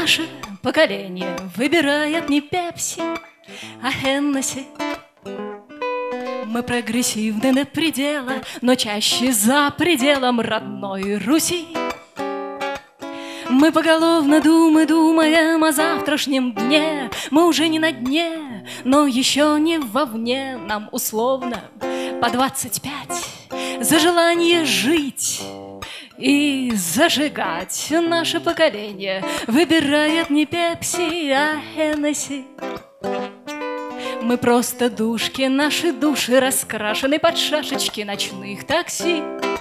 Наше поколение выбирает не Пепси, а Хеннесси. Мы прогрессивны до предела, но чаще за пределом родной Руси. Мы поголовно думаем о завтрашнем дне. Мы уже не на дне, но еще не вовне. Нам условно по 25 за желание жить и зажигать. Наше поколение выбирает не Пепси, а Хеннесси. Мы просто душки, наши души раскрашены под шашечки ночных такси.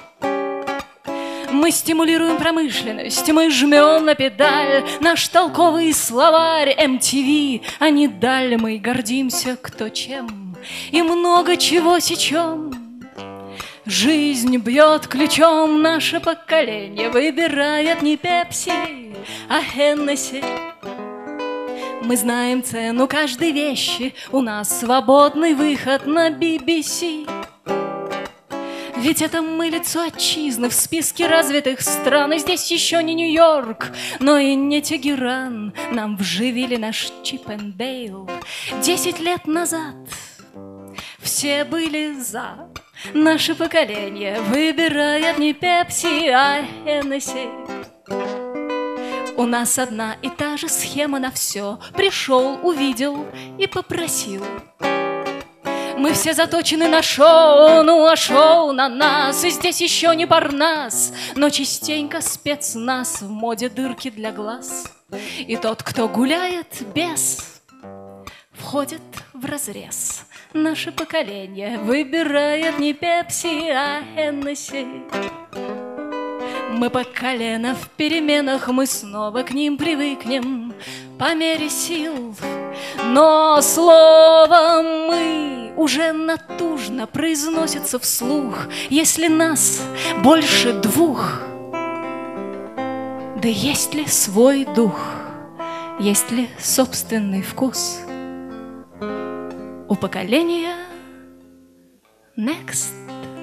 Мы стимулируем промышленность, мы жмем на педаль наш толковый словарь MTV, а не даль. Мы гордимся кто чем и много чего сечем. Жизнь бьет ключом, наше поколение выбирает не Пепси, а Хеннесси. Мы знаем цену каждой вещи, у нас свободный выход на BBC. Ведь это мы лицо отчизны в списке развитых стран. И здесь еще не Нью-Йорк, но и не Тегеран. Нам вживили наш Чип энд Дейл 10 лет назад. Все были за. Наше поколение выбирает не Пепси, а Хеннесси. У нас одна и та же схема на все. Пришел, увидел и попросил. Мы все заточены на шоу, ну а шоу на нас. И здесь еще не Парнас, но частенько спецназ в моде дырки для глаз. И тот, кто гуляет без, входит в разрез. Наше поколение выбирает не Пепси, а Хеннесси. Мы по колено в переменах, мы снова к ним привыкнем по мере сил. Но слово «мы» уже натужно произносится вслух. Если нас больше двух, да есть ли свой дух, есть ли собственный вкус у поколения Next?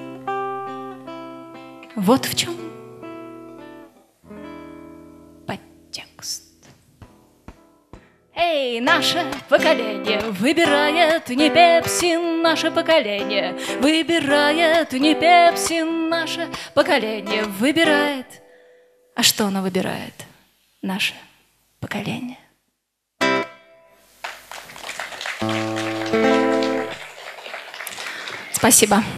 Вот в чем подтекст. Эй, наше поколение выбирает не Пепси, наше поколение выбирает не Пепси, наше поколение выбирает. А что оно выбирает? Наше поколение. Спасибо.